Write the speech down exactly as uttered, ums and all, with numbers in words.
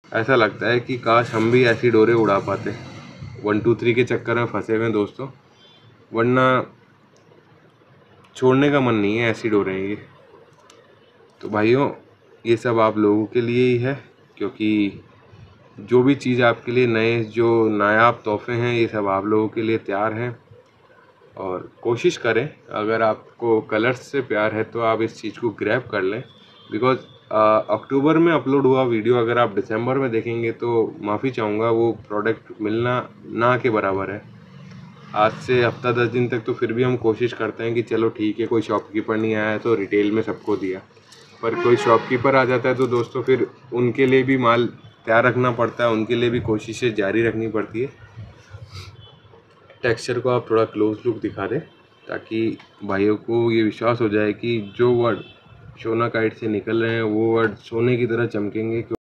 ऐसा लगता है कि काश हम भी ऐसी डोरे उड़ा पाते। वन टू थ्री के चक्कर में फंसे हुए हैं दोस्तों, वरना छोड़ने का मन नहीं है, ऐसी डोरे हैं ये। तो भाइयों, ये सब आप लोगों के लिए ही है, क्योंकि जो भी चीज़ आपके लिए नए जो नायाब तोहफे हैं ये सब आप लोगों के लिए तैयार हैं। और कोशिश करें, अगर आपको कलर्स से प्यार है तो आप इस चीज़ को ग्रैब कर लें, बिकॉज़ अक्टूबर में अपलोड हुआ वीडियो अगर आप दिसंबर में देखेंगे तो माफ़ी चाहूँगा, वो प्रोडक्ट मिलना ना के बराबर है। आज से हफ्ता दस दिन तक तो फिर भी हम कोशिश करते हैं कि चलो ठीक है, कोई शॉपकीपर नहीं आया तो रिटेल में सबको दिया, पर कोई शॉपकीपर आ जाता है तो दोस्तों फिर उनके लिए भी माल तैयार रखना पड़ता है, उनके लिए भी कोशिशें जारी रखनी पड़ती है। टेक्सचर को आप थोड़ा क्लोज लुक दिखा दें ताकि भाइयों को ये विश्वास हो जाए कि जो वर्ड शोना काइट से निकल रहे हैं वो वर्ड सोने की तरह चमकेंगे।